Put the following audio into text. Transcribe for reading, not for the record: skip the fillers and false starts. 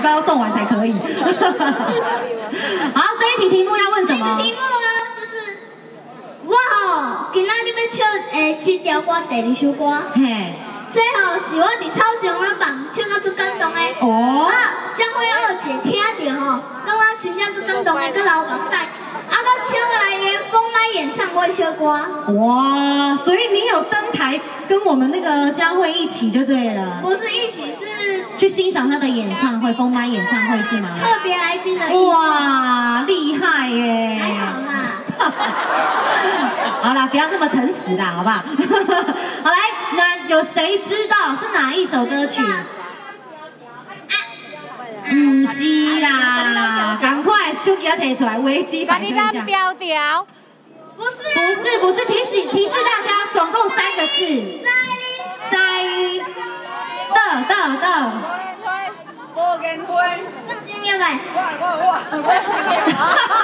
包要送完才可以。好，这一题题目要问什么？ 题目呢，就是我吼，今仔日要唱这条歌第2首歌。嘿。这吼是我伫草场咧放唱到最感动的。哦。啊，江辉二姐听到吼，感觉真正最感动的，佮流目屎。啊，佮唱来个封麦演唱会小歌。 哇，所以你有登台跟我们那个江蕙一起就对了。 不是一起，是去欣赏她的演唱会，封麦演唱会是吗？ 特别来宾的。 哇，厉害耶！ 还好啦。 好啦，不要这么诚实啦，好不好？好来，那有谁知道是哪一首歌曲？不是啦，赶快手机提出来，维基百科一下。 调调。 不是， 提示大家，总共3个字。塞的。 我跟推。 我先要来。 我。